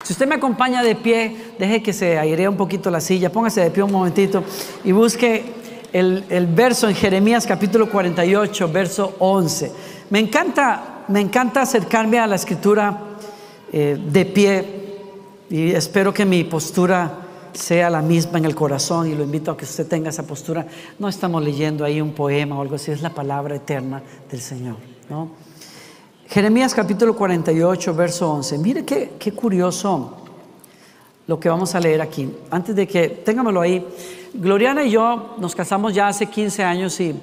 Si usted me acompaña de pie, deje que se airee un poquito la silla, póngase de pie un momentito y busque el verso en Jeremías capítulo 48, verso 11. Me encanta acercarme a la escritura de pie, y espero que mi postura sea la misma en el corazón, y lo invito a que usted tenga esa postura. No estamos leyendo ahí un poema o algo así, es la palabra eterna del Señor, ¿no? Jeremías capítulo 48, verso 11. Mire qué curioso lo que vamos a leer aquí. Antes de que, téngamelo ahí. Gloriana y yo nos casamos ya hace 15 años y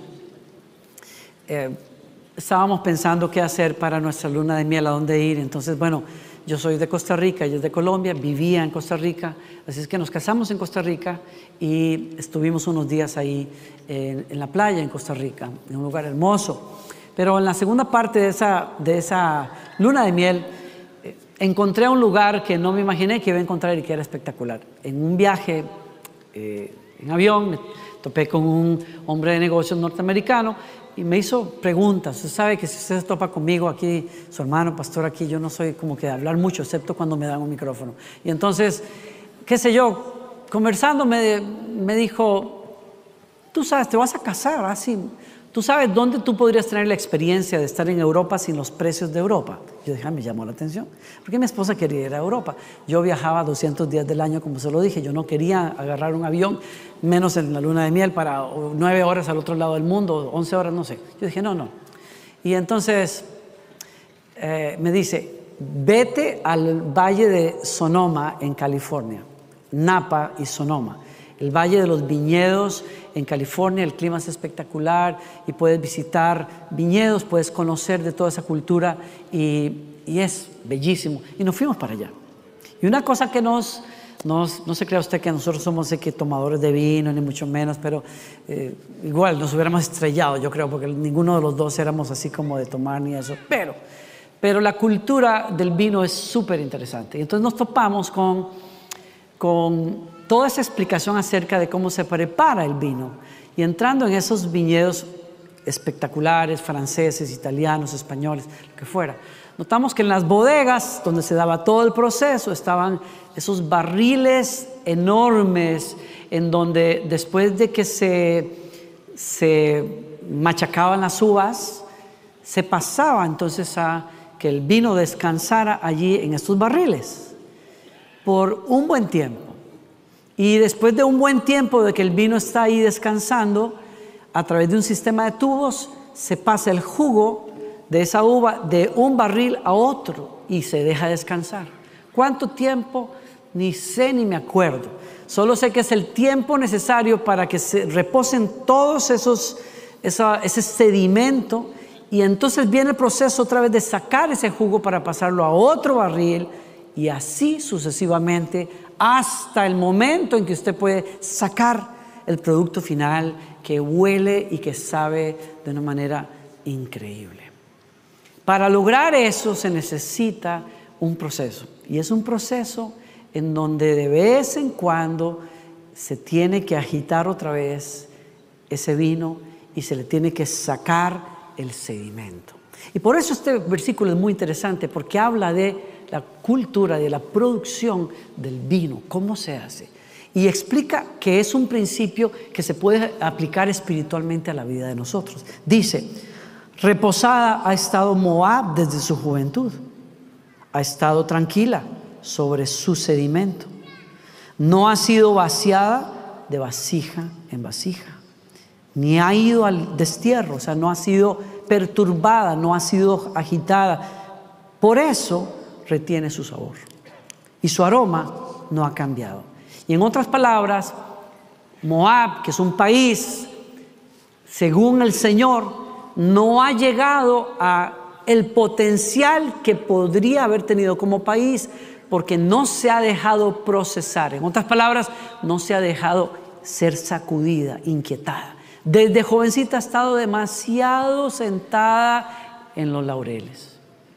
estábamos pensando qué hacer para nuestra luna de miel, a dónde ir. Entonces, bueno, yo soy de Costa Rica, ella es de Colombia, vivía en Costa Rica, así es que nos casamos en Costa Rica y estuvimos unos días ahí en la playa en Costa Rica, en un lugar hermoso. Pero en la segunda parte de esa luna de miel encontré un lugar que no me imaginé que iba a encontrar y que era espectacular. En un viaje en avión me topé con un hombre de negocios norteamericano y me hizo preguntas. Usted sabe que si usted se topa conmigo aquí, su hermano, pastor aquí, yo no soy como que de hablar mucho, excepto cuando me dan un micrófono. Y entonces, qué sé yo, conversando me dijo, tú sabes, te vas a casar así. ¿Tú sabes dónde tú podrías tener la experiencia de estar en Europa sin los precios de Europa? Yo dije, me llamó la atención, porque mi esposa quería ir a Europa. Yo viajaba 200 días del año, como se lo dije. Yo no quería agarrar un avión, menos en la luna de miel, para 9 horas al otro lado del mundo, 11 horas, no sé. Yo dije, no. Y entonces me dice, vete al valle de Sonoma en California, Napa y Sonoma. El Valle de los Viñedos en California, el clima es espectacular y puedes visitar viñedos, puedes conocer de toda esa cultura y es bellísimo. Y nos fuimos para allá. Y una cosa que no se crea usted que nosotros somos tomadores de vino, ni mucho menos, pero igual nos hubiéramos estrellado, yo creo, porque ninguno de los dos éramos así como de tomar ni eso. Pero la cultura del vino es súper interesante. Y entonces nos topamos con toda esa explicación acerca de cómo se prepara el vino. Y entrando en esos viñedos espectaculares, franceses, italianos, españoles, lo que fuera, notamos que en las bodegas donde se daba todo el proceso estaban esos barriles enormes en donde después de que se machacaban las uvas, se pasaba entonces a que el vino descansara allí en estos barriles por un buen tiempo. Y después de un buen tiempo de que el vino está ahí descansando, a través de un sistema de tubos se pasa el jugo de esa uva de un barril a otro y se deja descansar. ¿Cuánto tiempo? Ni sé ni me acuerdo. Solo sé que es el tiempo necesario para que se reposen todos ese sedimento, y entonces viene el proceso otra vez de sacar ese jugo para pasarlo a otro barril y así sucesivamente hasta el momento en que usted puede sacar el producto final que huele y que sabe de una manera increíble. Para lograr eso se necesita un proceso, y es un proceso en donde de vez en cuando se tiene que agitar otra vez ese vino y se le tiene que sacar el sedimento. Y por eso este versículo es muy interesante, porque habla de la cultura, de la producción del vino, cómo se hace, y explica que es un principio que se puede aplicar espiritualmente a la vida de nosotros. Dice, reposada ha estado Moab desde su juventud, ha estado tranquila sobre su sedimento, no ha sido vaciada de vasija en vasija, ni ha ido al destierro, o sea, no ha sido perturbada, no ha sido agitada. Por eso retiene su sabor y su aroma no ha cambiado. Y en otras palabras, Moab, que es un país, según el Señor, no ha llegado a el potencial que podría haber tenido como país, porque no se ha dejado procesar. En otras palabras, no se ha dejado ser sacudida, inquietada. Desde jovencita ha estado demasiado sentada en los laureles.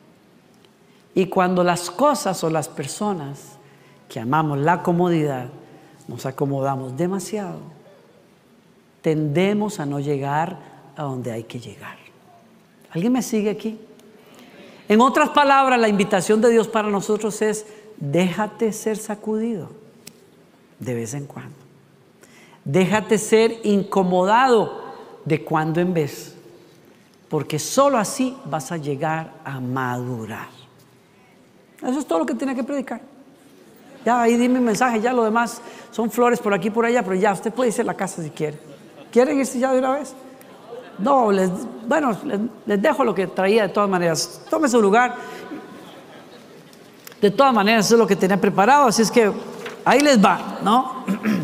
Y cuando las cosas o las personas que amamos la comodidad nos acomodamos demasiado, tendemos a no llegar a donde hay que llegar. ¿Alguien me sigue aquí? En otras palabras, la invitación de Dios para nosotros es: déjate ser sacudido de vez en cuando. Déjate ser incomodado de cuando en vez, porque solo así vas a llegar a madurar. Eso es todo lo que tiene que predicar. Ya ahí di mi mensaje, ya lo demás son flores por aquí y por allá, pero ya usted puede irse a la casa si quiere. ¿Quieren irse ya de una vez? No, les dejo lo que traía de todas maneras. Tome su lugar. De todas maneras, eso es lo que tenía preparado, así es que ahí les va, ¿no?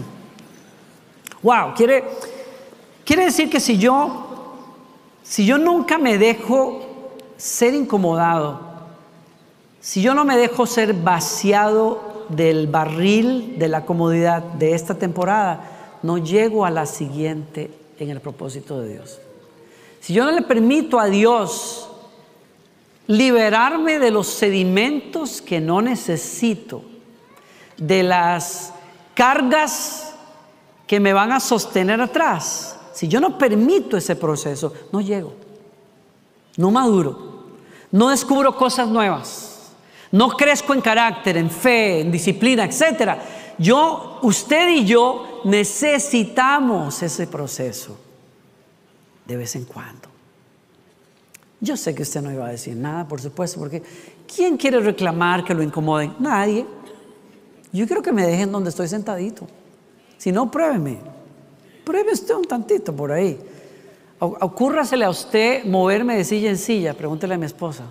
Wow, quiere decir que si yo nunca me dejo ser incomodado, si yo no me dejo ser vaciado del barril de la comodidad de esta temporada, no llego a la siguiente en el propósito de Dios. Si yo no le permito a Dios liberarme de los sedimentos que no necesito, de las cargas que me van a sostener atrás, si yo no permito ese proceso, no llego, no maduro, no descubro cosas nuevas, no crezco en carácter, en fe, en disciplina, etc. Usted y yo necesitamos ese proceso de vez en cuando. Yo sé que usted no iba a decir nada, por supuesto, porque ¿quién quiere reclamar que lo incomoden? Nadie. Yo quiero que me dejen donde estoy sentadito. Si no, pruébeme. Pruebe usted un tantito por ahí. Ocúrrasele a usted moverme de silla en silla. Pregúntele a mi esposa.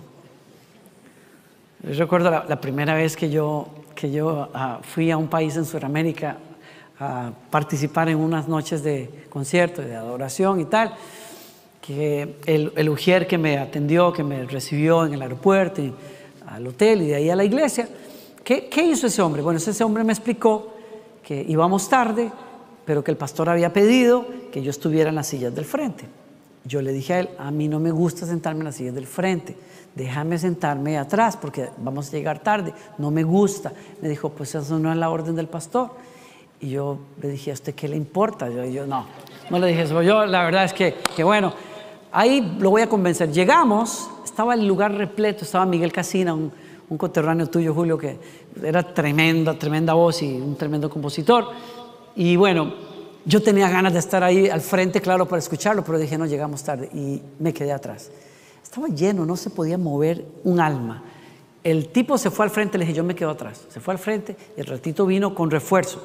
Yo recuerdo la primera vez que yo fui a un país en Sudamérica a participar en unas noches de concierto, de adoración y tal, que el ujier que me atendió, que me recibió en el aeropuerto, y al hotel y de ahí a la iglesia, ¿qué hizo ese hombre? Bueno, ese hombre me explicó que íbamos tarde, pero que el pastor había pedido que yo estuviera en las sillas del frente. Yo le dije a él, a mí no me gusta sentarme en las sillas del frente, déjame sentarme atrás porque vamos a llegar tarde, no me gusta. Me dijo, pues eso no es la orden del pastor. Y yo le dije, ¿a usted qué le importa? Yo no le dije eso. Yo la verdad es que bueno, ahí lo voy a convencer. Llegamos, estaba el lugar repleto, estaba Miguel Casina, un conterráneo tuyo, Julio, que era tremenda voz y un tremendo compositor. Y bueno, yo tenía ganas de estar ahí al frente, claro, para escucharlo, pero dije, no, llegamos tarde y me quedé atrás. Estaba lleno, no se podía mover un alma. El tipo se fue al frente, le dije, yo me quedo atrás. Se fue al frente y el ratito vino con refuerzo.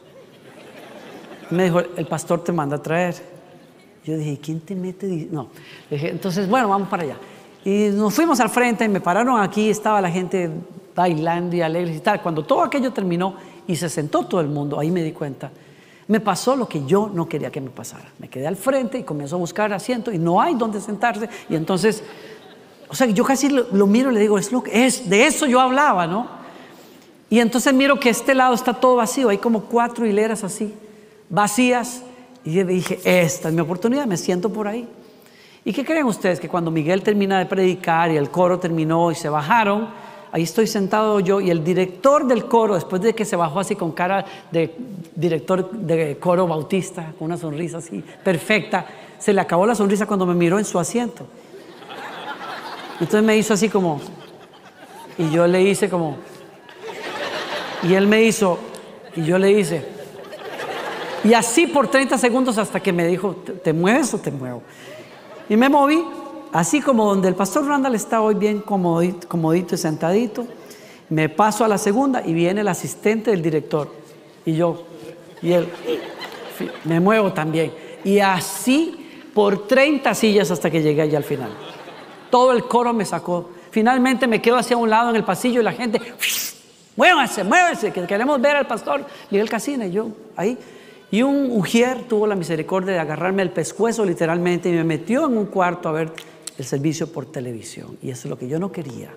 Me dijo, el pastor te manda a traer. Yo dije, ¿quién te mete? No. Le dije, entonces, bueno, vamos para allá. Y nos fuimos al frente y me pararon aquí, estaba la gente bailando y alegres y tal. Cuando todo aquello terminó y se sentó todo el mundo, ahí me di cuenta. Me pasó lo que yo no quería que me pasara. Me quedé al frente y comenzó a buscar asiento y no hay donde sentarse. Y entonces, o sea, yo casi lo miro y le digo, de eso yo hablaba, ¿no? Y entonces miro que este lado está todo vacío, hay como 4 hileras así, vacías. Y yo dije, esta es mi oportunidad, me siento por ahí. ¿Y qué creen ustedes? Que cuando Miguel termina de predicar y el coro terminó y se bajaron, ahí estoy sentado yo y el director del coro, después de que se bajó así con cara de director de coro bautista, con una sonrisa así perfecta, se le acabó la sonrisa cuando me miró en su asiento. Entonces me hizo así como, y yo le hice como, y él me hizo, y yo le hice, y así por 30 segundos hasta que me dijo, ¿te mueves o te muevo? Y me moví, así como donde el pastor Randall está hoy bien comodito y sentadito. Me paso a la segunda y viene el asistente del director. Y yo, y él, me muevo también. Y así por 30 sillas hasta que llegué allá al final. Todo el coro me sacó. Finalmente me quedo hacia un lado en el pasillo y la gente, muévanse, que queremos ver al pastor Miguel Casina. Y yo ahí. Y un ujier tuvo la misericordia de agarrarme el pescuezo literalmente y me metió en un cuarto a ver el servicio por televisión. Y eso es lo que yo no quería.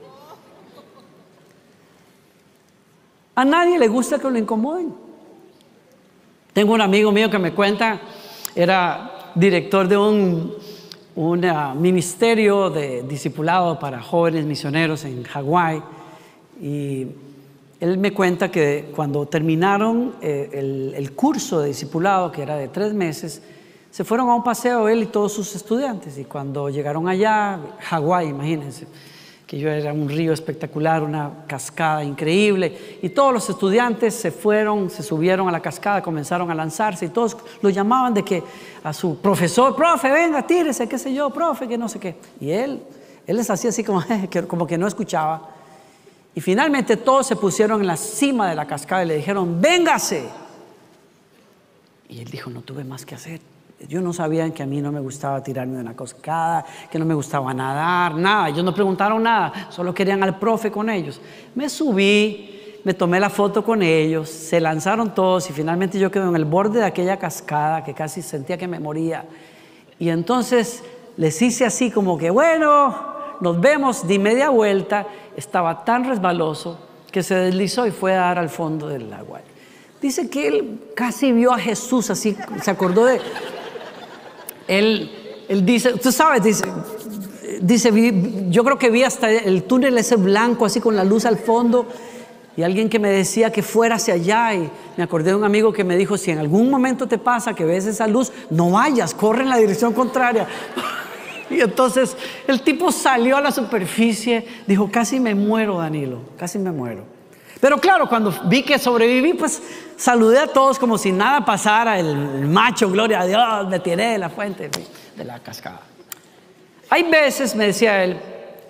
A nadie le gusta que lo incomoden. Tengo un amigo mío que me cuenta, era director de un ministerio de discipulado para jóvenes misioneros en Hawái. Y él me cuenta que cuando terminaron el curso de discipulado, que era de 3 meses, se fueron a un paseo él y todos sus estudiantes. Y cuando llegaron allá, Hawái, imagínense, que yo era un río espectacular, una cascada increíble, y todos los estudiantes se subieron a la cascada, comenzaron a lanzarse, y todos lo llamaban de que a su profesor: profe, venga, tírese, qué sé yo, profe, que no sé qué. Y él les hacía así como que no escuchaba. Y finalmente todos se pusieron en la cima de la cascada y le dijeron: véngase. Y él dijo: no tuve más que hacer. Ellos no sabían que a mí no me gustaba tirarme de una cascada, que no me gustaba nadar, nada. Ellos no preguntaron nada, solo querían al profe con ellos. Me subí, me tomé la foto con ellos, se lanzaron todos y finalmente yo quedé en el borde de aquella cascada que casi sentía que me moría. Y entonces les hice así como que: bueno, nos vemos. Di media vuelta, estaba tan resbaloso que se deslizó y fue a dar al fondo del agua. Dice que él casi vio a Jesús, así se acordó de... Él dice, tú sabes, dice, yo creo que vi hasta el túnel ese blanco, así con la luz al fondo, y alguien que me decía que fuera hacia allá, y me acordé de un amigo que me dijo: si en algún momento te pasa que ves esa luz, no vayas, corre en la dirección contraria. Y entonces el tipo salió a la superficie, dijo: casi me muero, Danilo, casi me muero. Pero claro, cuando vi que sobreviví, pues saludé a todos como si nada pasara. El macho, gloria a Dios, me tiré de la fuente, de la cascada. Hay veces, me decía él,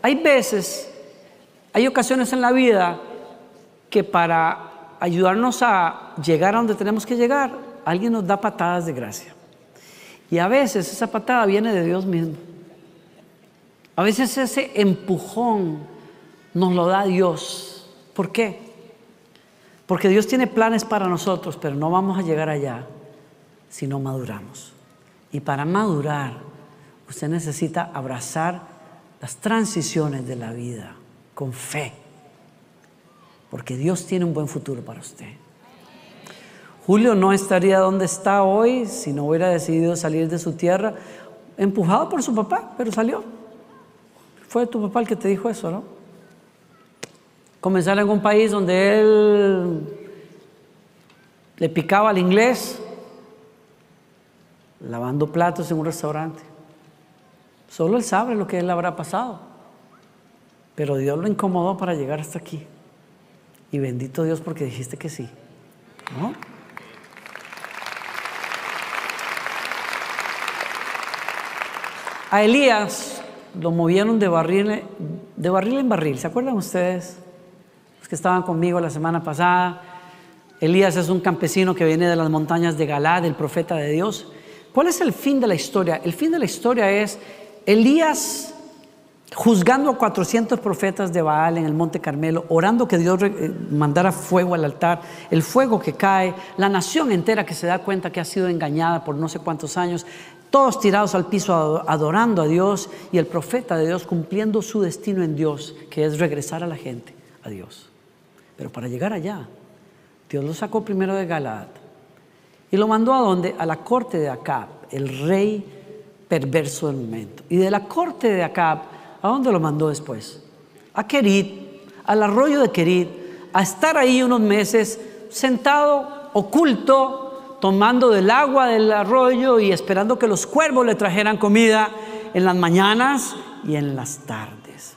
hay ocasiones en la vida que para ayudarnos a llegar a donde tenemos que llegar, alguien nos da patadas de gracia. Y a veces esa patada viene de Dios mismo. A veces ese empujón nos lo da Dios. ¿Por qué? Porque Dios tiene planes para nosotros, pero no vamos a llegar allá si no maduramos. Y para madurar, usted necesita abrazar las transiciones de la vida con fe, porque Dios tiene un buen futuro para usted. Julio no estaría donde está hoy si no hubiera decidido salir de su tierra, empujado por su papá, pero salió. Fue tu papá el que te dijo eso, ¿no? Comenzar en un país donde él le picaba al inglés, lavando platos en un restaurante. Solo él sabe lo que él habrá pasado, pero Dios lo incomodó para llegar hasta aquí. Y bendito Dios porque dijiste que sí, ¿no? A Elías lo movieron de barril en barril. ¿Se acuerdan ustedes? Que estaban conmigo la semana pasada. Elías es un campesino que viene de las montañas de Galad, el profeta de Dios. ¿Cuál es el fin de la historia? El fin de la historia es Elías juzgando a 400 profetas de Baal en el monte Carmelo, orando que Dios mandara fuego al altar, el fuego que cae, la nación entera que se da cuenta que ha sido engañada por no sé cuántos años, todos tirados al piso adorando a Dios, y el profeta de Dios cumpliendo su destino en Dios, que es regresar a la gente a Dios. Pero para llegar allá, Dios lo sacó primero de Galaad y lo mandó ¿a dónde? A la corte de Acab, el rey perverso del momento. Y de la corte de Acab, ¿a dónde lo mandó después? A Kerit, al arroyo de Kerit, a estar ahí unos meses sentado, oculto, tomando del agua del arroyo y esperando que los cuervos le trajeran comida en las mañanas y en las tardes.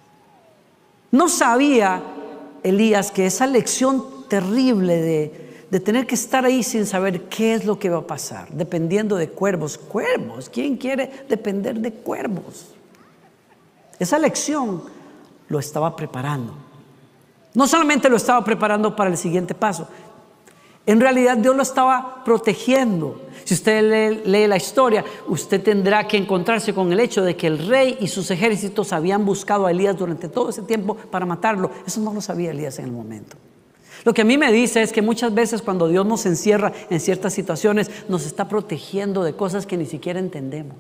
No sabía Elías que esa lección terrible de tener que estar ahí sin saber qué es lo que va a pasar, dependiendo de cuervos. ¿Cuervos? ¿Quién quiere depender de cuervos? Esa lección lo estaba preparando. No solamente lo estaba preparando para el siguiente paso, en realidad Dios lo estaba protegiendo. Si usted lee la historia, usted tendrá que encontrarse con el hecho de que el rey y sus ejércitos habían buscado a Elías durante todo ese tiempo para matarlo. Eso no lo sabía Elías en el momento. Lo que a mí me dice es que muchas veces cuando Dios nos encierra en ciertas situaciones, nos está protegiendo de cosas que ni siquiera entendemos.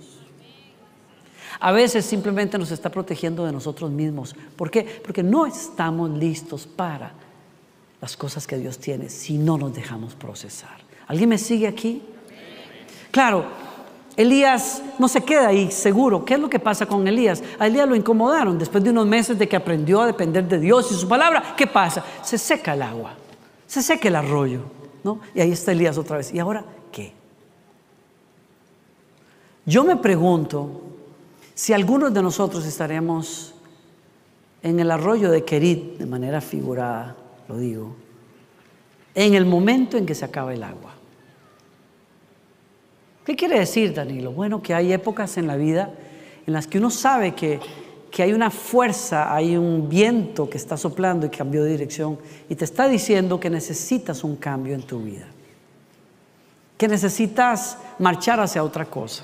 A veces simplemente nos está protegiendo de nosotros mismos. ¿Por qué? Porque no estamos listos para las cosas que Dios tiene si no nos dejamos procesar. ¿Alguien me sigue aquí? Claro, Elías no se queda ahí seguro. ¿Qué es lo que pasa con Elías? A Elías lo incomodaron después de unos meses de que aprendió a depender de Dios y su palabra. ¿Qué pasa? Se seca el agua, se seca el arroyo, ¿no? Y ahí está Elías otra vez. ¿Y ahora qué? Yo me pregunto si algunos de nosotros estaremos en el arroyo de Querit, de manera figurada, lo digo, en el momento en que se acaba el agua. ¿Qué quiere decir, Danilo? Bueno, que hay épocas en la vida en las que uno sabe que hay una fuerza, hay un viento que está soplando y cambió de dirección y te está diciendo que necesitas un cambio en tu vida, que necesitas marchar hacia otra cosa.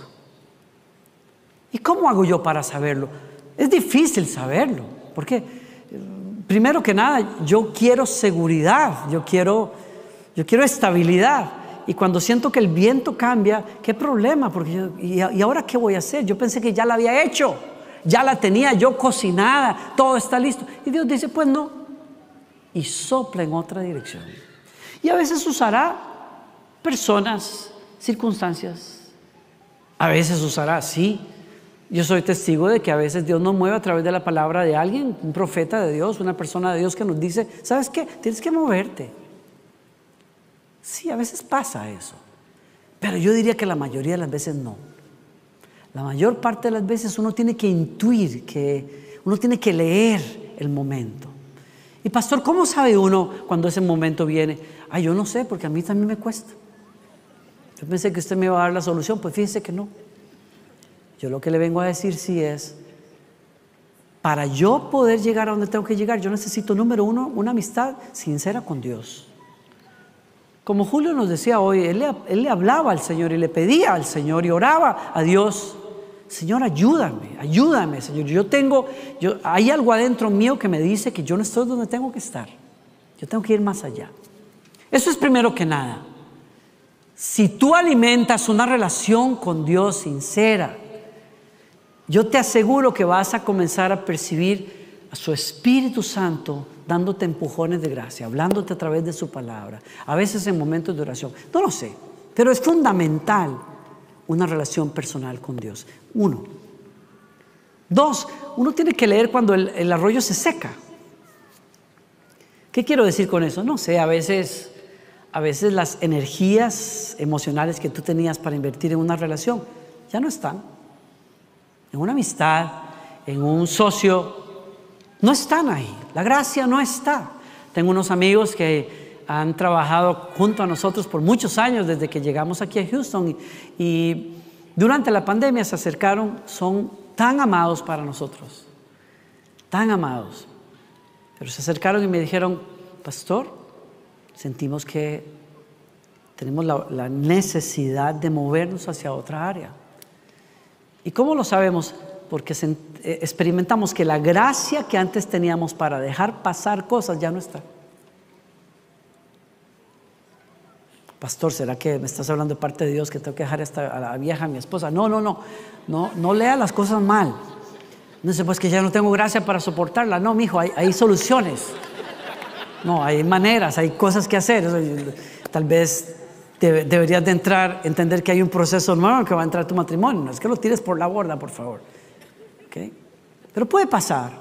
¿Y cómo hago yo para saberlo? Es difícil saberlo, porque primero que nada yo quiero seguridad, yo quiero estabilidad. Y cuando siento que el viento cambia, ¿qué problema? Porque ¿y ahora qué voy a hacer? Yo pensé que ya la había hecho, ya la tenía yo cocinada, todo está listo. Y Dios dice, pues no. Y sopla en otra dirección. Y a veces usará personas, circunstancias. A veces usará, sí. Yo soy testigo de que a veces Dios nos mueve a través de la palabra de alguien, un profeta de Dios, una persona de Dios que nos dice, ¿sabes qué? Tienes que moverte. Sí, a veces pasa eso. Pero yo diría que la mayoría de las veces no. La mayor parte de las veces uno tiene que intuir, que uno tiene que leer el momento. Y pastor, ¿cómo sabe uno cuando ese momento viene? Yo no sé, porque a mí también me cuesta. Yo pensé que usted me iba a dar la solución, pues fíjese que no. Yo lo que le vengo a decir sí es, para yo poder llegar a donde tengo que llegar, yo necesito, número uno, una amistad sincera con Dios. Como Julio nos decía hoy, él le hablaba al Señor y le pedía al Señor y oraba a Dios. Señor, ayúdame, Señor. Hay algo adentro mío que me dice que yo no estoy donde tengo que estar. Yo tengo que ir más allá. Eso es primero que nada. Si tú alimentas una relación con Dios sincera, yo te aseguro que vas a comenzar a percibir a su Espíritu Santo dándote empujones de gracia, hablándote a través de su palabra, a veces en momentos de oración. No lo sé, pero es fundamental una relación personal con Dios. 1. 2, uno tiene que leer cuando el arroyo se seca. ¿Qué quiero decir con eso? No sé, a veces las energías emocionales que tú tenías para invertir en una relación ya no están. En una amistad, en un socio, no están ahí. La gracia no está. Tengo unos amigos que han trabajado junto a nosotros por muchos años desde que llegamos aquí a Houston y durante la pandemia se acercaron, son tan amados para nosotros, tan amados. Pero se acercaron y me dijeron, pastor, sentimos que tenemos la necesidad de movernos hacia otra área. ¿Y cómo lo sabemos? Porque experimentamos que la gracia que antes teníamos para dejar pasar cosas ya no está. Pastor, ¿será que me estás hablando de parte de Dios que tengo que dejar a la vieja, a mi esposa? No lea las cosas mal. No dice, pues que ya no tengo gracia para soportarla. No, mijo, hay soluciones. No, hay maneras, hay cosas que hacer. Tal vez deberías de entender que hay un proceso nuevo que va a entrar a tu matrimonio. No es que lo tires por la borda, por favor. ¿Okay? Pero puede pasar.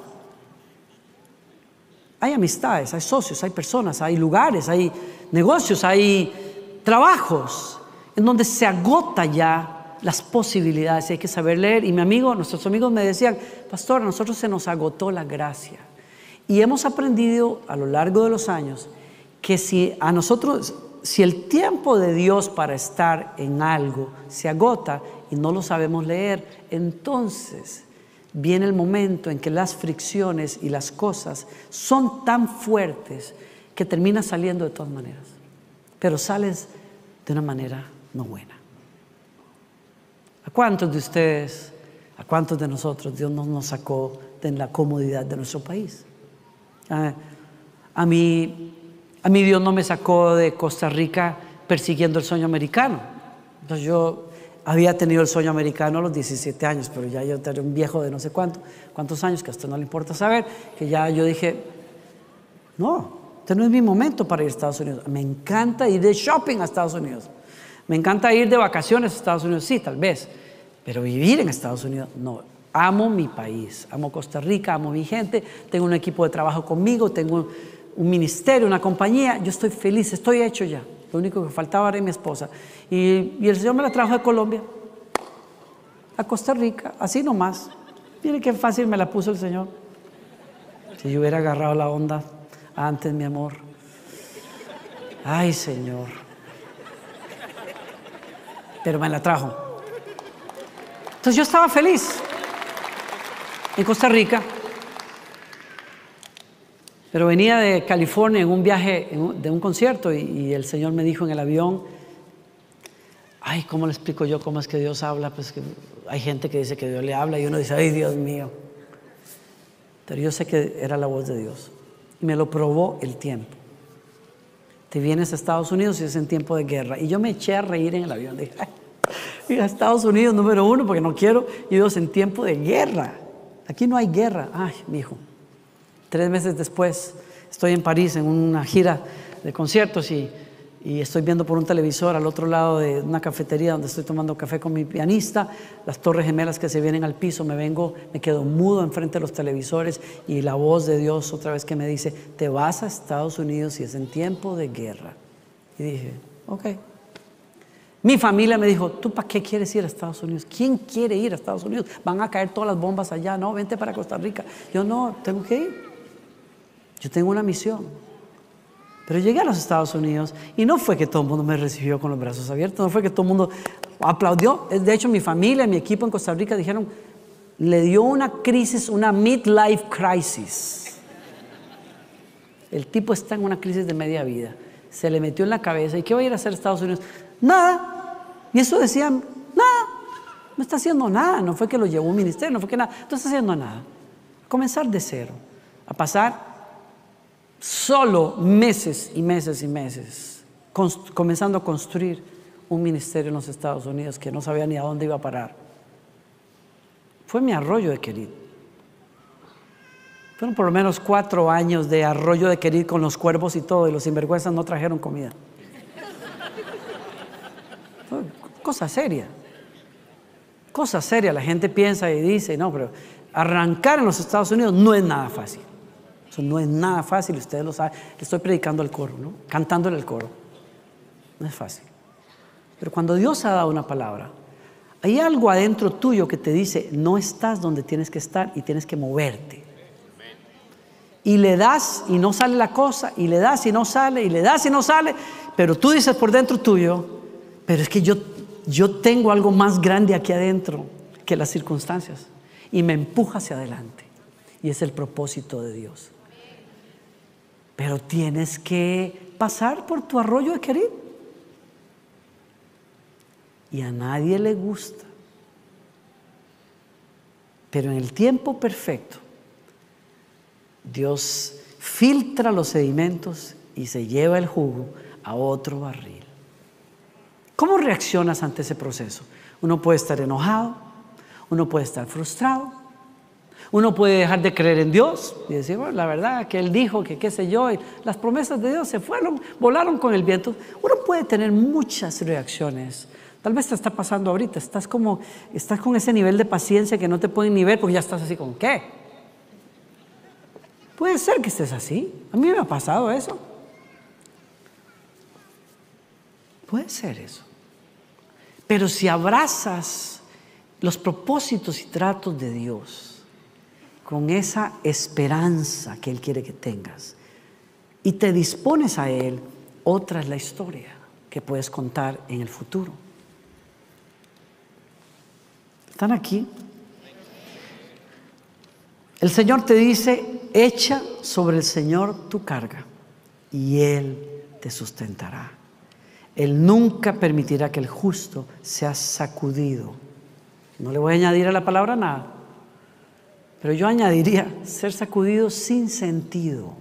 Hay amistades, hay socios, hay personas, hay lugares, hay negocios, hay trabajos en donde se agota ya las posibilidades y hay que saber leer. Y nuestros amigos me decían, pastor, a nosotros se nos agotó la gracia. Y hemos aprendido a lo largo de los años que si el tiempo de Dios para estar en algo se agota y no lo sabemos leer, entonces viene el momento en que las fricciones y las cosas son tan fuertes que terminas saliendo de todas maneras, pero sales de una manera no buena. ¿A cuántos de ustedes, a cuántos de nosotros Dios nos sacó de la comodidad de nuestro país? A mí Dios no me sacó de Costa Rica persiguiendo el sueño americano. Entonces yo había tenido el sueño americano a los 17 años, pero ya yo era un viejo de no sé cuántos años, que a usted no le importa saber, que ya yo dije, no, este no es mi momento para ir a Estados Unidos. Me encanta ir de shopping a Estados Unidos. Me encanta ir de vacaciones a Estados Unidos, sí, tal vez, pero vivir en Estados Unidos, no. Amo mi país, amo Costa Rica, amo mi gente, tengo un equipo de trabajo conmigo, tengo un ministerio, una compañía, yo estoy feliz, estoy hecho ya. Lo único que faltaba era mi esposa. Y el Señor me la trajo de Colombia a Costa Rica, así nomás. Mire qué fácil me la puso el Señor. Si yo hubiera agarrado la onda antes, mi amor. Ay, Señor. Pero me la trajo. Entonces yo estaba feliz en Costa Rica. Pero venía de California en un viaje de un concierto y el Señor me dijo en el avión, ay, ¿cómo le explico yo cómo es que Dios habla? Pues que hay gente que dice que Dios le habla y uno dice, ay, Dios mío. Pero yo sé que era la voz de Dios. Y me lo probó el tiempo. Te vienes a Estados Unidos y es en tiempo de guerra. Y yo me eché a reír en el avión. Dije, ay, a Estados Unidos número 1 porque no quiero. Y Dios, en tiempo de guerra. Aquí no hay guerra. Ay, mi hijo. 3 meses después estoy en París en una gira de conciertos y estoy viendo por un televisor al otro lado de una cafetería donde estoy tomando café con mi pianista, las Torres Gemelas que se vienen al piso, me quedo mudo enfrente de los televisores y la voz de Dios otra vez que me dice, te vas a Estados Unidos y es en tiempo de guerra. Y dije, ok. Mi familia me dijo, ¿tú para qué quieres ir a Estados Unidos? ¿Quién quiere ir a Estados Unidos? Van a caer todas las bombas allá. No, vente para Costa Rica. Yo no, tengo que ir. Yo tengo una misión. Pero llegué a los Estados Unidos y no fue que todo el mundo me recibió con los brazos abiertos, no fue que todo el mundo aplaudió. De hecho, mi familia, mi equipo en Costa Rica dijeron, le dio una crisis, una midlife crisis. El tipo está en una crisis de media vida. Se le metió en la cabeza, ¿y qué va a ir a hacer a Estados Unidos? Nada. Y eso decían, nada, no está haciendo nada. No fue que lo llevó un ministerio, no fue que nada, no está haciendo nada. A comenzar de cero, a pasar solo meses y meses y meses, comenzando a construir un ministerio en los Estados Unidos que no sabía ni a dónde iba a parar. Fue mi Arroyo de Querid. Fueron por lo menos 4 años de Arroyo de Querid con los cuervos y todo, y los sinvergüenzas no trajeron comida. Fue cosa seria. Cosa seria. La gente piensa y dice, no, pero arrancar en los Estados Unidos no es nada fácil. Eso no es nada fácil, ustedes lo saben. Le estoy predicando al coro, ¿no? Cantándole el coro. No es fácil. Pero cuando Dios ha dado una palabra, hay algo adentro tuyo que te dice, no estás donde tienes que estar y tienes que moverte. Y le das y no sale la cosa, y le das y no sale, y le das y no sale, pero tú dices por dentro tuyo, pero es que yo tengo algo más grande aquí adentro que las circunstancias, y me empuja hacia adelante. Y es el propósito de Dios. Pero tienes que pasar por tu Arroyo de Querid. Y a nadie le gusta. Pero en el tiempo perfecto, Dios filtra los sedimentos y se lleva el jugo a otro barril. ¿Cómo reaccionas ante ese proceso? Uno puede estar enojado, uno puede estar frustrado, uno puede dejar de creer en Dios y decir, bueno, la verdad que Él dijo que qué sé yo, y las promesas de Dios se fueron, volaron con el viento. Uno puede tener muchas reacciones. Tal vez te está pasando ahorita, estás con ese nivel de paciencia que no te pueden ni ver porque ya estás así como, ¿qué? Puede ser que estés así. A mí me ha pasado eso. Puede ser eso. Pero si abrazas los propósitos y tratos de Dios con esa esperanza que Él quiere que tengas y te dispones a Él, otra es la historia que puedes contar en el futuro. ¿Están aquí? El Señor te dice, echa sobre el Señor tu carga y Él te sustentará. Él nunca permitirá que el justo sea sacudido. No le voy a añadir a la palabra nada, pero yo añadiría ser sacudido sin sentido.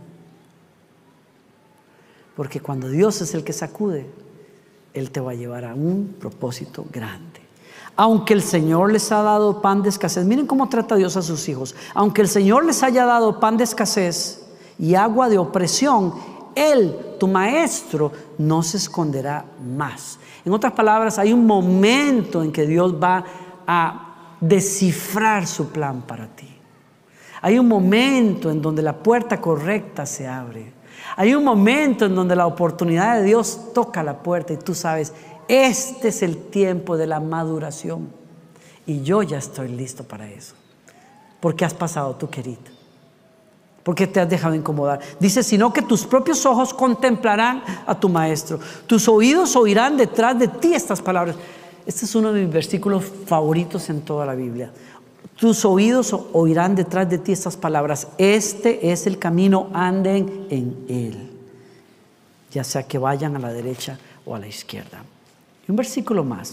Porque cuando Dios es el que sacude, Él te va a llevar a un propósito grande. Aunque el Señor les ha dado pan de escasez, miren cómo trata Dios a sus hijos. Aunque el Señor les haya dado pan de escasez y agua de opresión, Él, tu maestro, no se esconderá más. En otras palabras, hay un momento en que Dios va a descifrar su plan para ti. Hay un momento en donde la puerta correcta se abre. Hay un momento en donde la oportunidad de Dios toca la puerta y tú sabes, este es el tiempo de la maduración. Y yo ya estoy listo para eso. Porque has pasado tu querido. porque te has dejado incomodar. Dice, sino que tus propios ojos contemplarán a tu maestro. Tus oídos oirán detrás de ti estas palabras. Este es uno de mis versículos favoritos en toda la Biblia. Tus oídos oirán detrás de ti estas palabras. Este es el camino, anden en él. Ya sea que vayan a la derecha o a la izquierda. Y un versículo más.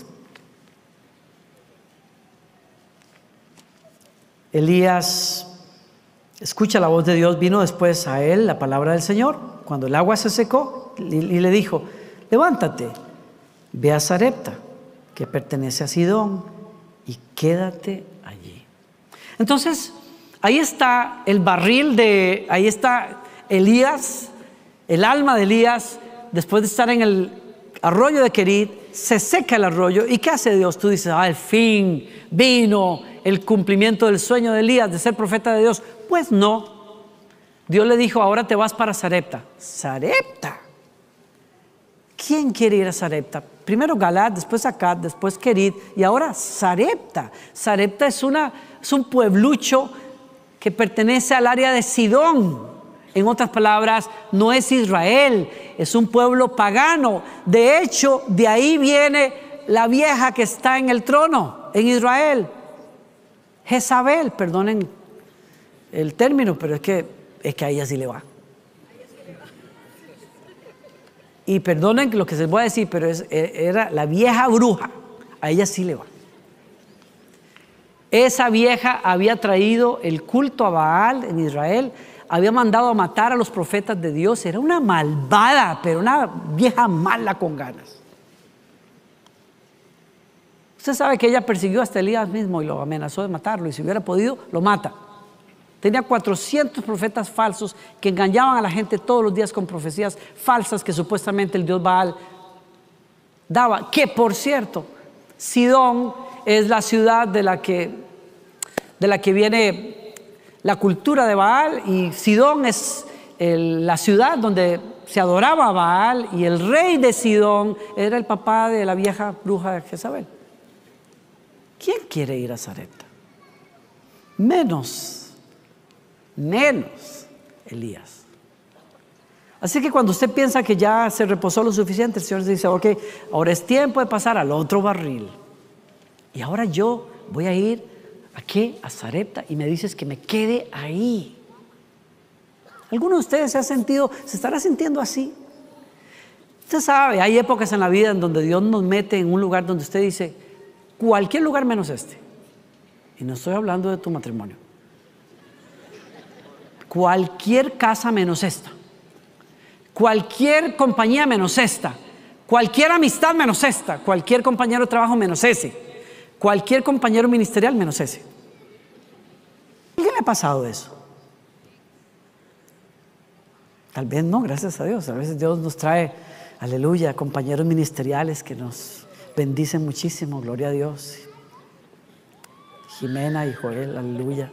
Elías escucha la voz de Dios, vino después a él la palabra del Señor, cuando el agua se secó, y le dijo, levántate, ve a Sarepta, que pertenece a Sidón, y quédate allí. Entonces, ahí está el barril ahí está Elías, el alma de Elías, después de estar en el arroyo de Querit, se seca el arroyo, ¿y qué hace Dios? Tú dices, al fin vino el cumplimiento del sueño de Elías de ser profeta de Dios. Pues no, Dios le dijo, ahora te vas para Sarepta. ¿Sarepta? ¿Quién quiere ir a Sarepta? Primero Galaad, después Acad, después Querit y ahora Sarepta. Sarepta es un pueblucho que pertenece al área de Sidón. En otras palabras, no es Israel, es un pueblo pagano. De hecho, de ahí viene la vieja que está en el trono en Israel. Jezabel, perdonen el término, pero es que a ella sí le va. Y perdonen lo que se les voy a decir, pero era la vieja bruja, a ella sí le va. Esa vieja había traído el culto a Baal en Israel, había mandado a matar a los profetas de Dios, era una malvada, pero una vieja mala con ganas. Usted sabe que ella persiguió hasta Elías mismo y lo amenazó de matarlo, y si hubiera podido, lo mata. Tenía 400 profetas falsos que engañaban a la gente todos los días con profecías falsas que supuestamente el dios Baal daba. Que por cierto, Sidón es la ciudad de la que viene la cultura de Baal, y Sidón es la ciudad donde se adoraba a Baal, y el rey de Sidón era el papá de la vieja bruja de Jezabel. ¿Quién quiere ir a Sarepta? Menos Elías. Así que cuando usted piensa que ya se reposó lo suficiente, el Señor dice, ok, ahora es tiempo de pasar al otro barril. Y ahora yo voy a ir ¿a qué? A Sarepta, y me dices que me quede ahí. ¿Alguno de ustedes se estará sintiendo así? Usted sabe, hay épocas en la vida en donde Dios nos mete en un lugar donde usted dice, cualquier lugar menos este. Y no estoy hablando de tu matrimonio. Cualquier casa menos esta. Cualquier compañía menos esta. Cualquier amistad menos esta. Cualquier compañero de trabajo menos ese. Cualquier compañero ministerial menos ese. ¿A quién le ha pasado eso? Tal vez no, gracias a Dios. A veces Dios nos trae, aleluya, compañeros ministeriales que nos bendicen muchísimo, gloria a Dios. Jimena y Joel, aleluya.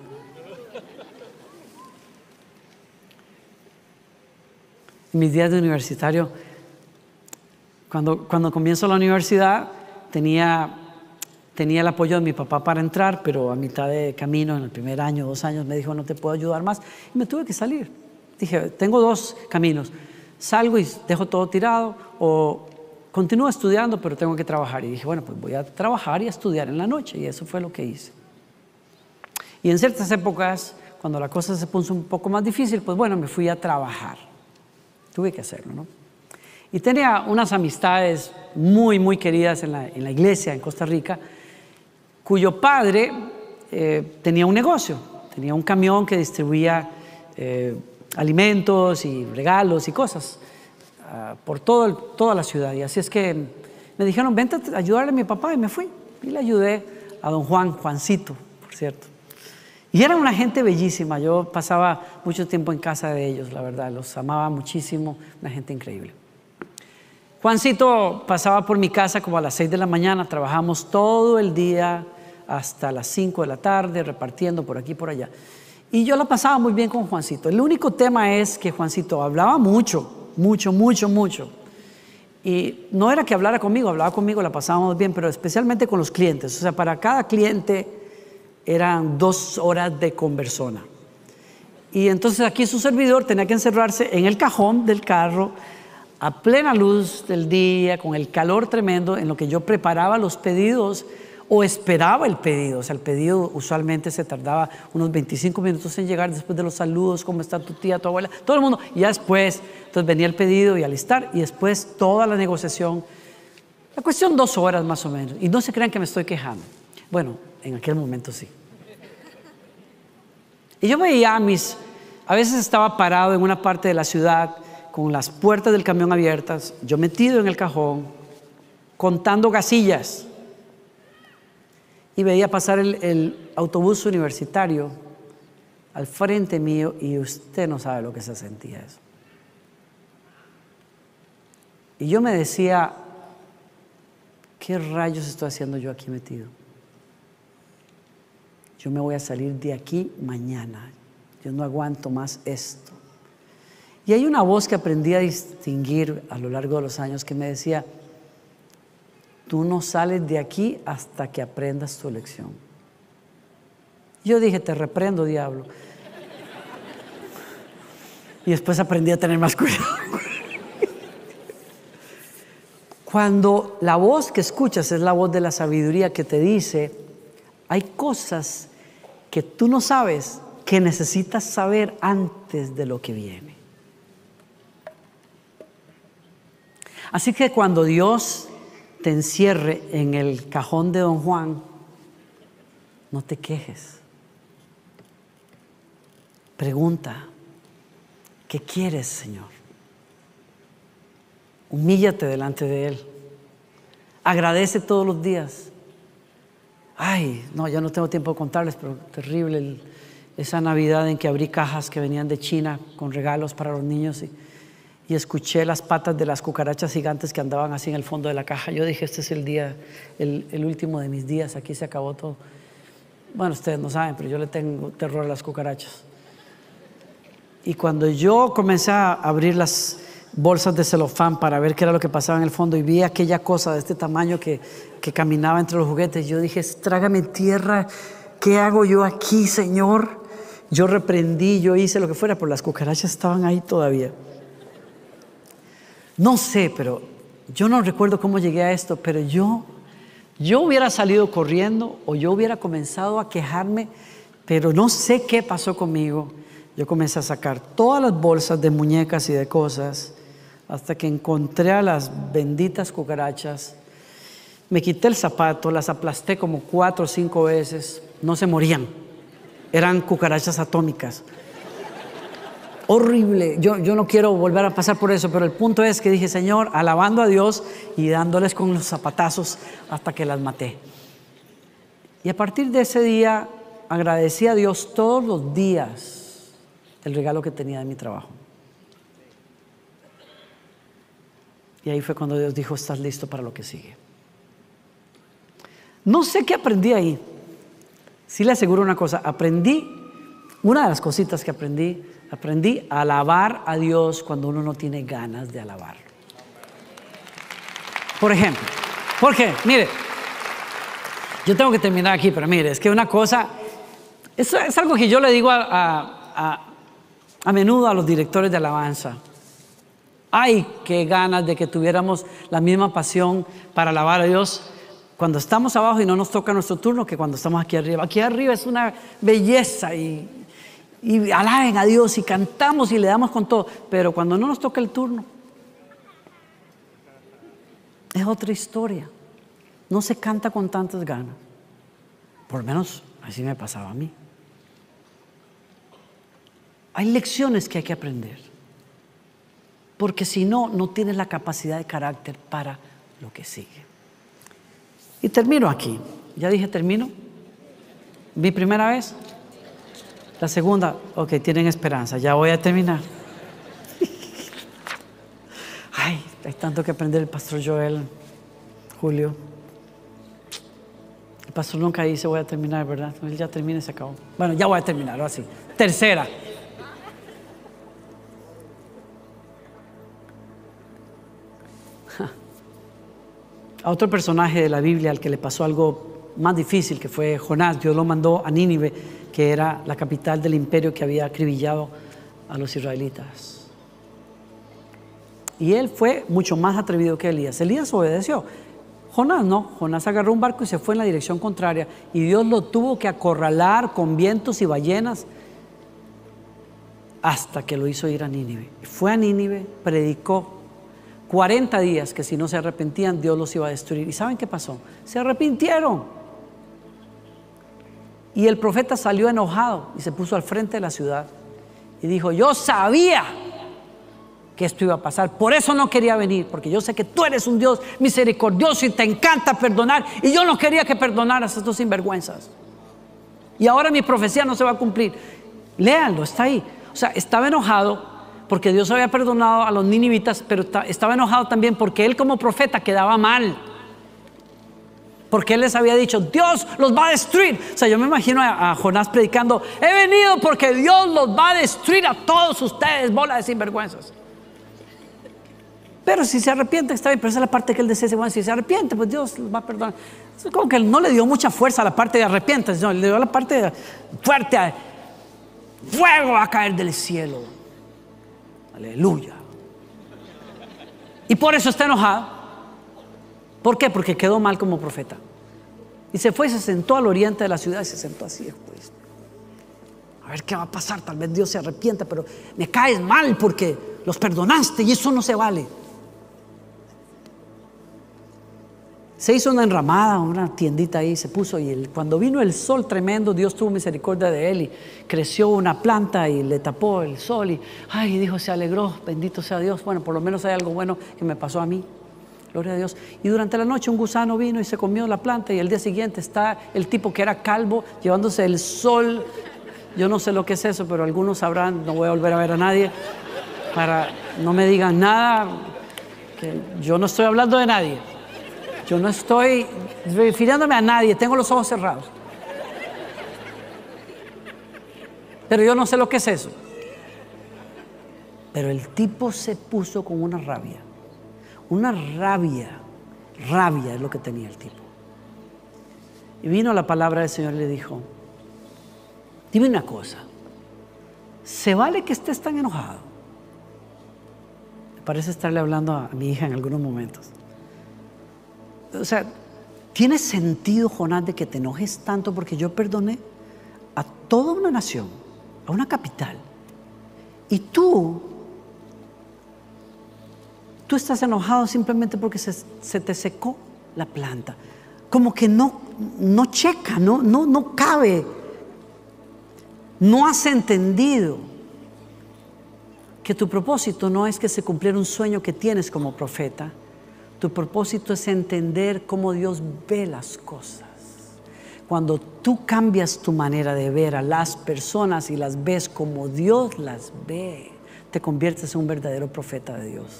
En mis días de universitario, cuando comienzo la universidad, tenía el apoyo de mi papá para entrar, pero a mitad de camino, en el primer año, 2 años, me dijo, no te puedo ayudar más, y me tuve que salir. Dije, tengo 2 caminos, salgo y dejo todo tirado, o continúo estudiando, pero tengo que trabajar. Y dije, bueno, pues voy a trabajar y a estudiar en la noche, y eso fue lo que hice. Y en ciertas épocas, cuando la cosa se puso un poco más difícil, pues bueno, me fui a trabajar. Tuve que hacerlo, ¿no? Y tenía unas amistades muy, muy queridas en la iglesia en Costa Rica, cuyo padre tenía un negocio, tenía un camión que distribuía alimentos y regalos y cosas por toda la ciudad. Y así es que me dijeron, vente a ayudarle a mi papá, y me fui. Y le ayudé a don Juancito, por cierto. Y eran una gente bellísima, yo pasaba mucho tiempo en casa de ellos, la verdad, los amaba muchísimo, una gente increíble. Juancito pasaba por mi casa como a las 6 de la mañana, trabajamos todo el día hasta las 5 de la tarde, repartiendo por aquí y por allá. Y yo la pasaba muy bien con Juancito. El único tema es que Juancito hablaba mucho. Y no era que hablara conmigo, hablaba conmigo, la pasábamos bien, pero especialmente con los clientes. O sea, para cada cliente eran 2 horas de conversona. Y entonces aquí su servidor tenía que encerrarse en el cajón del carro a plena luz del día, con el calor tremendo, en lo que yo preparaba los pedidos o esperaba el pedido. O sea, el pedido usualmente se tardaba unos 25 minutos en llegar, después de los saludos, cómo está tu tía, tu abuela, todo el mundo. Y ya después, entonces venía el pedido y alistar, y después toda la negociación. La cuestión 2 horas más o menos. Y no se crean que me estoy quejando. Bueno, en aquel momento sí. Y yo veía a veces estaba parado en una parte de la ciudad con las puertas del camión abiertas, yo metido en el cajón, contando gasillas. Y veía pasar el autobús universitario al frente mío y usted no sabe lo que se sentía eso. Y yo me decía, ¿qué rayos estoy haciendo yo aquí metido? Yo me voy a salir de aquí mañana. Yo no aguanto más esto. Y hay una voz que aprendí a distinguir a lo largo de los años que me decía, tú no sales de aquí hasta que aprendas tu lección. Yo dije, te reprendo, diablo. Y después aprendí a tener más cuidado. Cuando la voz que escuchas es la voz de la sabiduría que te dice, hay cosas que tú no sabes, que necesitas saber antes de lo que viene. Así que cuando Dios te encierre en el cajón de Don Juan, no te quejes. Pregunta, ¿qué quieres, Señor? Humíllate delante de Él. Agradece todos los días. Ay, no, ya no tengo tiempo de contarles, pero terrible esa Navidad en que abrí cajas que venían de China con regalos para los niños y escuché las patas de las cucarachas gigantes que andaban así en el fondo de la caja. Yo dije, este es el día, el último de mis días, aquí se acabó todo. Bueno, ustedes no saben, pero yo le tengo terror a las cucarachas. Y cuando yo comencé a abrir las bolsas de celofán para ver qué era lo que pasaba en el fondo y vi aquella cosa de este tamaño que caminaba entre los juguetes, yo dije, trágame tierra, ¿qué hago yo aquí, Señor? Yo reprendí, yo hice lo que fuera, pero las cucarachas estaban ahí todavía. No sé, pero yo no recuerdo cómo llegué a esto, pero yo hubiera salido corriendo o yo hubiera comenzado a quejarme, pero no sé qué pasó conmigo. Yo comencé a sacar todas las bolsas de muñecas y de cosas hasta que encontré a las benditas cucarachas. Me quité el zapato, las aplasté como 4 o 5 veces, no se morían, eran cucarachas atómicas. Horrible, yo no quiero volver a pasar por eso, pero el punto es que dije, Señor, alabando a Dios y dándoles con los zapatazos hasta que las maté. Y a partir de ese día agradecí a Dios todos los días el regalo que tenía de mi trabajo. Y ahí fue cuando Dios dijo, estás listo para lo que sigue. No sé qué aprendí ahí. Sí le aseguro una cosa, una de las cositas que aprendí a alabar a Dios cuando uno no tiene ganas de alabarlo. Por ejemplo, porque, mire, yo tengo que terminar aquí, pero mire, es que una cosa, eso es algo que yo le digo a menudo a los directores de alabanza. Ay, qué ganas de que tuviéramos la misma pasión para alabar a Dios cuando estamos abajo y no nos toca nuestro turno que cuando estamos aquí arriba. Aquí arriba es una belleza y alaben a Dios y cantamos y le damos con todo, pero cuando no nos toca el turno es otra historia. No se canta con tantas ganas. Por lo menos así me pasaba a mí. Hay lecciones que hay que aprender, porque si no, no tienes la capacidad de carácter para lo que sigue. Y termino aquí. Ya dije termino. Mi primera vez. La segunda, ok, tienen esperanza, ya voy a terminar. Ay, hay tanto que aprender el pastor Joel, Julio. El pastor nunca dice voy a terminar, ¿verdad? Él ya termina y se acabó. Bueno, ya voy a terminar, ahora sí. Tercera. A otro personaje de la Biblia al que le pasó algo más difícil, que fue Jonás. Dios lo mandó a Nínive, que era la capital del imperio que había acribillado a los israelitas. Y él fue mucho más atrevido que Elías. Elías obedeció. Jonás no. Jonás agarró un barco y se fue en la dirección contraria. Y Dios lo tuvo que acorralar con vientos y ballenas hasta que lo hizo ir a Nínive. Fue a Nínive, predicó 40 días que si no se arrepentían, Dios los iba a destruir. ¿Y saben qué pasó? Se arrepintieron. Y el profeta salió enojado y se puso al frente de la ciudad y dijo: yo sabía que esto iba a pasar, por eso no quería venir, porque yo sé que tú eres un Dios misericordioso y te encanta perdonar, y yo no quería que perdonaras a estos sinvergüenzas. Y ahora mi profecía no se va a cumplir. Léanlo, está ahí. O sea, estaba enojado porque Dios había perdonado a los ninivitas, pero estaba enojado también porque él como profeta quedaba mal, porque él les había dicho: Dios los va a destruir. O sea, yo me imagino a Jonás predicando: he venido porque Dios los va a destruir a todos ustedes, bola de sinvergüenzas. Pero si se arrepiente, está bien. Pero esa es la parte que él decía: bueno, si se arrepiente, pues Dios los va a perdonar. Es como que él no le dio mucha fuerza a la parte de arrepiente, sino le dio la parte fuerte: fuego va a caer del cielo. Aleluya. Y por eso está enojado. ¿Por qué? Porque quedó mal como profeta. Y se fue y se sentó al oriente de la ciudad y se sentó así, pues, a ver qué va a pasar. Tal vez Dios se arrepienta, pero me caes mal porque los perdonaste y eso no se vale. Se hizo una enramada, una tiendita ahí, se puso, y cuando vino el sol tremendo, Dios tuvo misericordia de él y creció una planta y le tapó el sol y dijo, se alegró, bendito sea Dios. Bueno, por lo menos hay algo bueno que me pasó a mí, gloria a Dios. Y durante la noche un gusano vino y se comió la planta, y al día siguiente está el tipo que era calvo llevándose el sol. Yo no sé lo que es eso, pero algunos sabrán. No voy a volver a ver a nadie para no me digan nada, que yo no estoy hablando de nadie. Yo no estoy refiriéndome a nadie, tengo los ojos cerrados. Pero yo no sé lo que es eso. Pero el tipo se puso con una rabia. Una rabia es lo que tenía el tipo. Y vino la palabra del Señor y le dijo: dime una cosa, ¿se vale que estés tan enojado? Me parece estarle hablando a mi hija en algunos momentos. O sea, ¿tiene sentido, Jonás, de que te enojes tanto porque yo perdoné a toda una nación, a una capital? Y tú estás enojado simplemente porque se te secó la planta. Como que no checa, no cabe. No has entendido que tu propósito no es que se cumpliera un sueño que tienes como profeta. Tu propósito es entender cómo Dios ve las cosas. Cuando tú cambias tu manera de ver a las personas y las ves como Dios las ve, te conviertes en un verdadero profeta de Dios.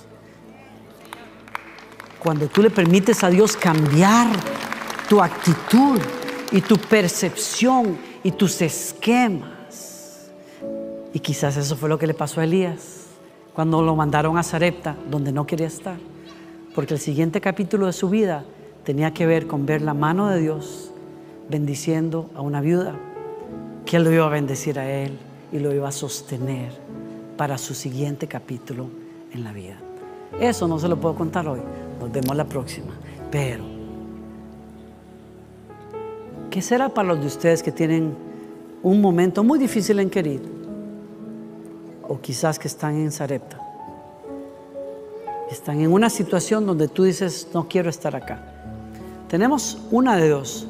Cuando tú le permites a Dios cambiar tu actitud y tu percepción y tus esquemas. Y quizás eso fue lo que le pasó a Elías cuando lo mandaron a Sarepta, donde no quería estar. Porque el siguiente capítulo de su vida tenía que ver con ver la mano de Dios bendiciendo a una viuda, que Él lo iba a bendecir a él y lo iba a sostener para su siguiente capítulo en la vida. Eso no se lo puedo contar hoy, nos vemos la próxima. Pero, ¿qué será para los de ustedes que tienen un momento muy difícil en Querid? O quizás que están en Sarepta. Están en una situación donde tú dices: no quiero estar acá. Tenemos una de dos.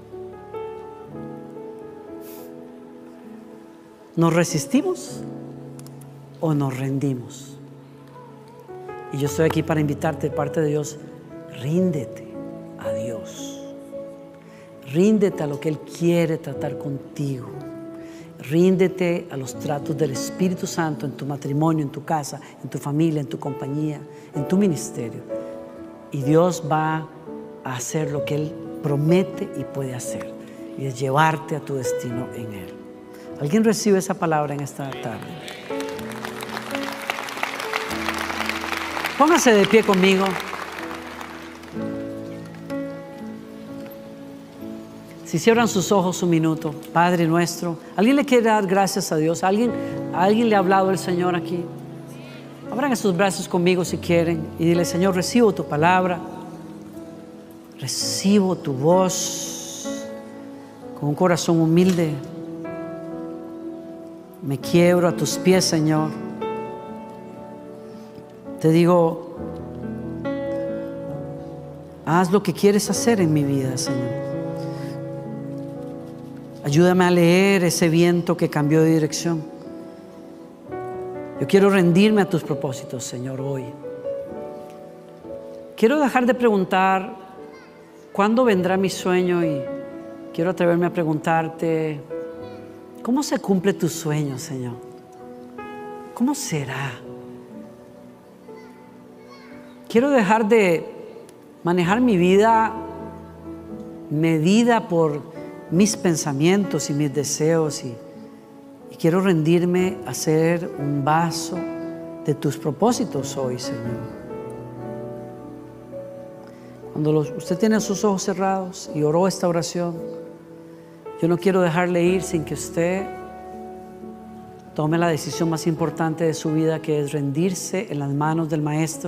¿Nos resistimos o nos rendimos? Y yo estoy aquí para invitarte de parte de Dios: ríndete a Dios. Ríndete a lo que Él quiere tratar contigo. Ríndete a los tratos del Espíritu Santo en tu matrimonio, en tu casa, en tu familia, en tu compañía, en tu ministerio. Y Dios va a hacer lo que Él promete y puede hacer, y es llevarte a tu destino en Él. ¿Alguien recibe esa palabra en esta tarde? Póngase de pie conmigo. Si cierran sus ojos un minuto, Padre nuestro, ¿alguien le quiere dar gracias a Dios? ¿A alguien le ha hablado el Señor aquí? Abran sus brazos conmigo si quieren y dile: Señor, recibo tu palabra, recibo tu voz con un corazón humilde. Me quiebro a tus pies, Señor. Te digo, haz lo que quieres hacer en mi vida, Señor. Ayúdame a leer ese viento que cambió de dirección. Yo quiero rendirme a tus propósitos, Señor, hoy. Quiero dejar de preguntar cuándo vendrá mi sueño y quiero atreverme a preguntarte: ¿cómo se cumple tu sueño, Señor? ¿Cómo será? Quiero dejar de manejar mi vida medida por mis pensamientos y mis deseos y quiero rendirme a ser un vaso de tus propósitos hoy, Señor. Cuando usted tiene sus ojos cerrados y oró esta oración, yo no quiero dejarle ir sin que usted tome la decisión más importante de su vida, que es rendirse en las manos del Maestro.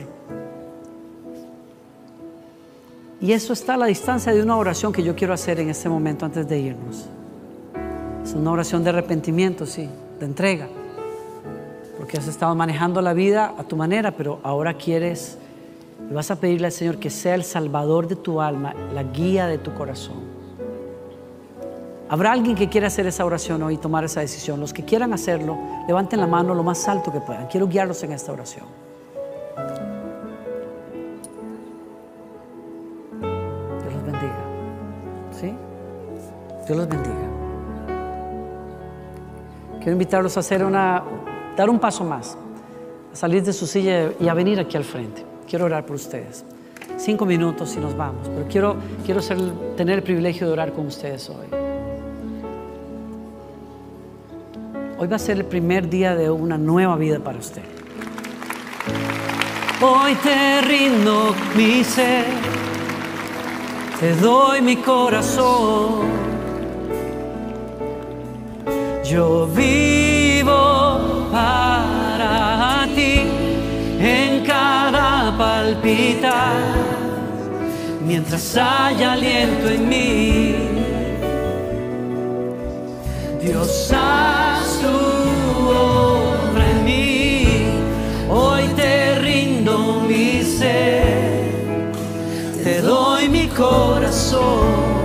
Y eso está a la distancia de una oración que yo quiero hacer en este momento antes de irnos. Es una oración de arrepentimiento, sí, de entrega. Porque has estado manejando la vida a tu manera, pero ahora quieres y vas a pedirle al Señor que sea el salvador de tu alma, la guía de tu corazón. ¿Habrá alguien que quiera hacer esa oración hoy y tomar esa decisión? Los que quieran hacerlo, levanten la mano lo más alto que puedan. Quiero guiarlos en esta oración. Dios los bendiga. ¿Sí? Dios los bendiga. Quiero invitarlos a dar un paso más, a salir de su silla y a venir aquí al frente. Quiero orar por ustedes. 5 minutos y nos vamos, pero quiero tener el privilegio de orar con ustedes hoy. Hoy va a ser el primer día de una nueva vida para usted. Hoy te rindo mi ser, te doy mi corazón. Yo vivo para ti en cada palpitar, mientras haya aliento en mí. Dios, haz tu obra en mí. Hoy te rindo mi ser, te doy mi corazón.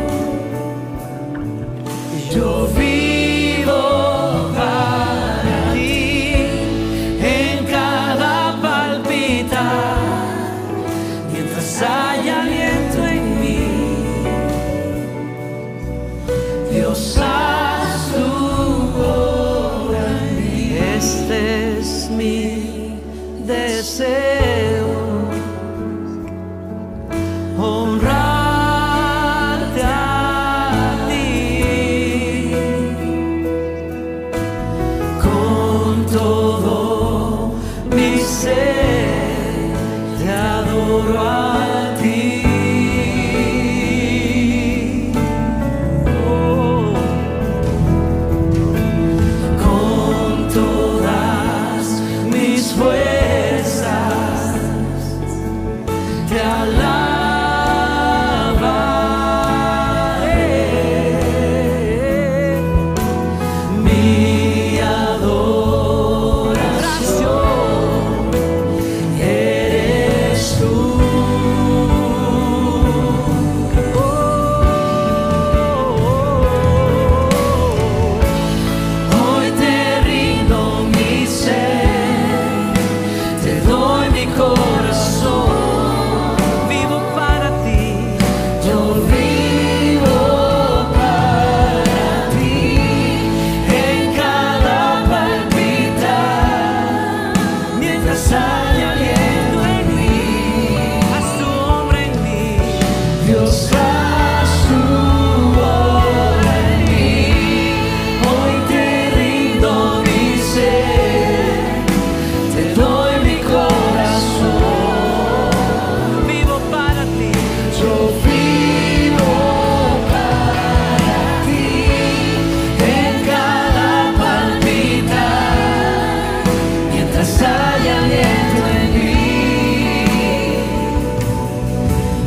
Yo vivo para ti en cada palpitar, mientras haya aliento en mí. Dios, haz tu obra en mí. Este es mi deseo, honrarte a ti con todo mi ser, te adoro a ti. Oh, con todas mis fuerzas te alabaré. Mi adoración eres tú. Hoy te rindo mi ser, te doy mi corazón. Vivo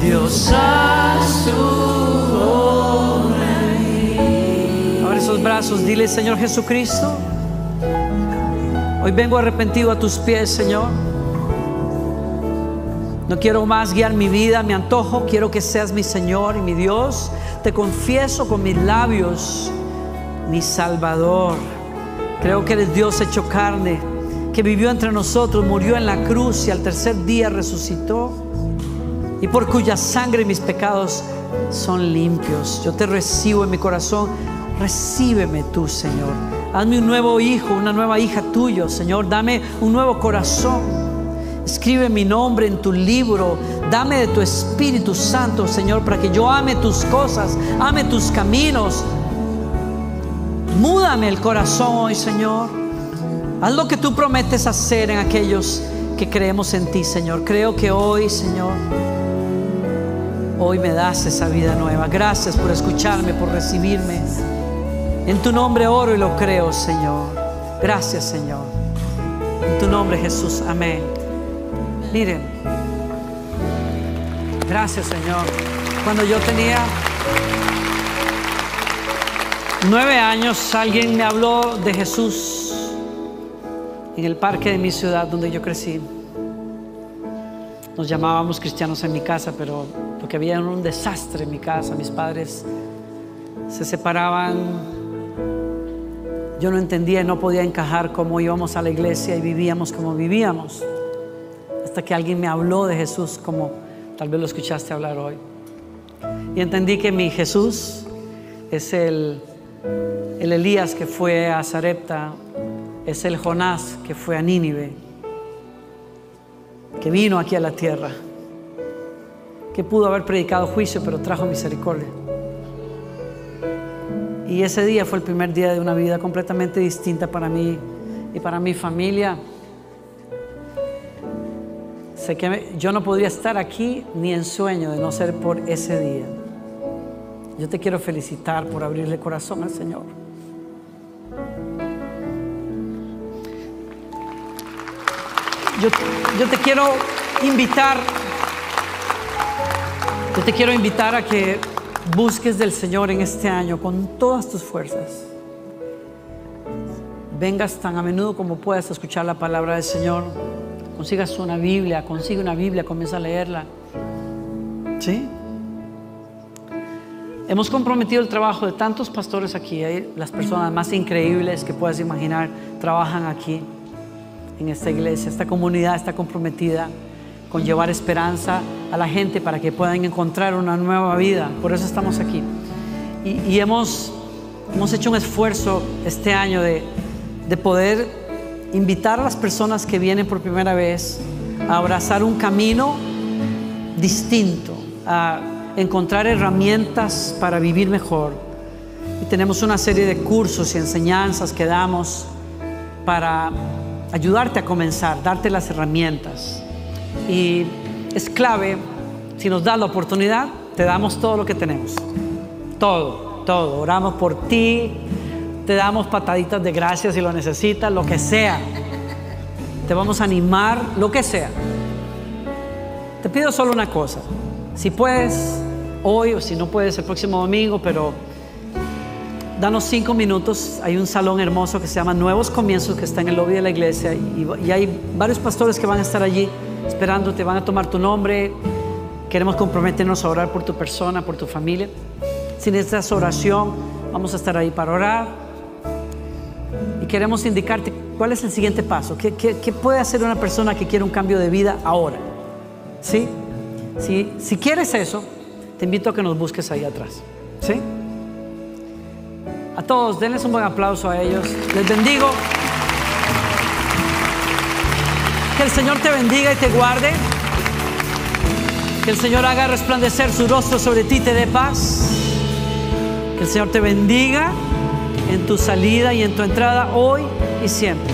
Dios a su obra en mí. Abre esos brazos, dile: Señor Jesucristo, hoy vengo arrepentido a tus pies, Señor. No quiero más guiar mi vida, mi antojo. Quiero que seas mi Señor y mi Dios. Te confieso con mis labios, mi Salvador. Creo que eres Dios hecho carne, que vivió entre nosotros, murió en la cruz y al tercer día resucitó, y por cuya sangre mis pecados son limpios. Yo te recibo en mi corazón. Recíbeme tú, Señor. Hazme un nuevo hijo, una nueva hija tuyo, Señor. Dame un nuevo corazón. Escribe mi nombre en tu libro. Dame de tu Espíritu Santo, Señor, para que yo ame tus cosas, ame tus caminos. Múdame el corazón hoy, Señor. Haz lo que tú prometes hacer en aquellos que creemos en ti, Señor. Creo que hoy, Señor, hoy me das esa vida nueva. Gracias por escucharme, por recibirme. En tu nombre oro y lo creo, Señor. Gracias, Señor. En tu nombre, Jesús. Amén. Miren, gracias, Señor. Cuando yo tenía 9 años, alguien me habló de Jesús en el parque de mi ciudad donde yo crecí. Nos llamábamos cristianos en mi casa, pero porque había un desastre en mi casa. Mis padres se separaban. Yo no entendía y no podía encajar cómo íbamos a la iglesia y vivíamos como vivíamos. Hasta que alguien me habló de Jesús, como tal vez lo escuchaste hablar hoy. Y entendí que mi Jesús es el Elías que fue a Sarepta, es el Jonás que fue a Nínive, que vino aquí a la tierra, que pudo haber predicado juicio, pero trajo misericordia. Y ese día fue el primer día de una vida completamente distinta para mí y para mi familia. Sé que yo no podría estar aquí ni en sueño de no ser por ese día. Yo te quiero felicitar por abrirle corazón al Señor. Yo te quiero invitar a que busques del Señor en este año con todas tus fuerzas. Vengas tan a menudo como puedas a escuchar la palabra del Señor. Consigas una Biblia, consigue una Biblia, comienza a leerla. ¿Sí? Hemos comprometido el trabajo de tantos pastores aquí. Las personas más increíbles que puedas imaginar trabajan aquí en esta iglesia. Esta comunidad está comprometida con llevar esperanza a la gente para que puedan encontrar una nueva vida. Por eso estamos aquí. Y hemos hecho un esfuerzo este año de poder invitar a las personas que vienen por primera vez a abrazar un camino distinto, a encontrar herramientas para vivir mejor. Y tenemos una serie de cursos y enseñanzas que damos para ayudarte a comenzar, darte las herramientas. Y es clave, si nos das la oportunidad, te damos todo lo que tenemos. Todo. Oramos por ti. Te damos pataditas de gracia si lo necesitas, lo que sea. Te vamos a animar, lo que sea. Te pido solo una cosa. Si puedes, hoy, o si no puedes, el próximo domingo, pero danos 5 minutos. Hay un salón hermoso que se llama Nuevos Comienzos, que está en el lobby de la iglesia. Y hay varios pastores que van a estar allí esperándote, van a tomar tu nombre. Queremos comprometernos a orar por tu persona, por tu familia. Si necesitas oración, vamos a estar ahí para orar. Y queremos indicarte cuál es el siguiente paso. ¿Qué puede hacer una persona que quiere un cambio de vida ahora? ¿Sí? Si quieres eso, te invito a que nos busques ahí atrás. ¿Sí? A todos, denles un buen aplauso a ellos. Les bendigo. Que el Señor te bendiga y te guarde. Que el Señor haga resplandecer su rostro sobre ti y te dé paz. Que el Señor te bendiga en tu salida y en tu entrada hoy y siempre.